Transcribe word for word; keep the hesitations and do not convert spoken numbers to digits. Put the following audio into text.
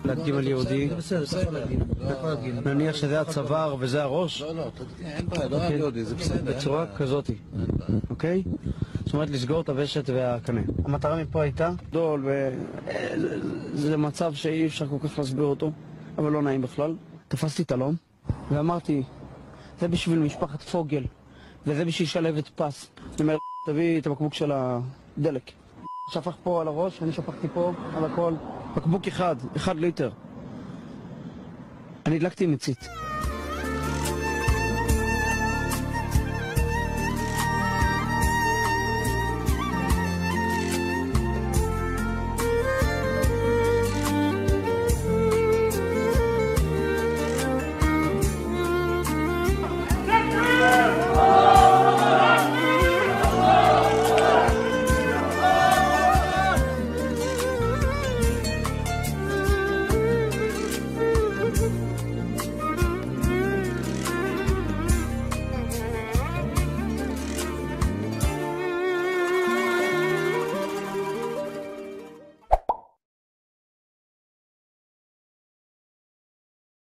להדגים על יהודי, נניח שזה הצוואר וזה הראש, לא, לא, אין בעיה, לא על יהודי, זה בסדר. בצורה כזאת, אוקיי? זאת אומרת לסגור את הוושט והקנה. המטרה מפה הייתה גדול, וזה מצב שאי אפשר כל כך להסביר אותו, אבל לא נעים בכלל. תפסתי את אלון ואמרתי, זה בשביל משפחת פוגל, וזה בשביל שלבת פס. אני אומר, תביא את הבקבוק של הדלק. שפך פה על הראש, אני שפכתי פה על הכל. בקבוק אחד, אחד ליטר. אני הדלקתי מצית.